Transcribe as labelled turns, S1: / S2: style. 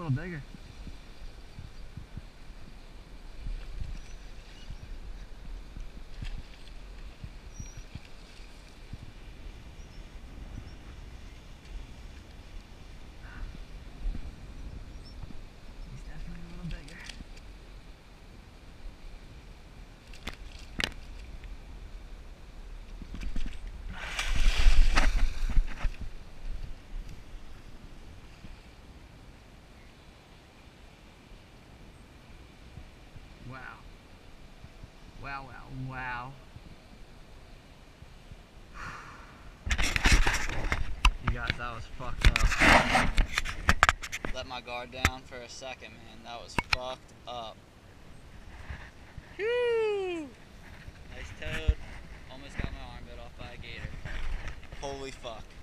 S1: little bigger. He's definitely a little bigger. Wow. Wow, wow, wow. You guys, that was fucked up. Let my guard down for a second, man. That was fucked up. Whew. Nice toad. Almost got my arm bit off by a gator. Holy fuck.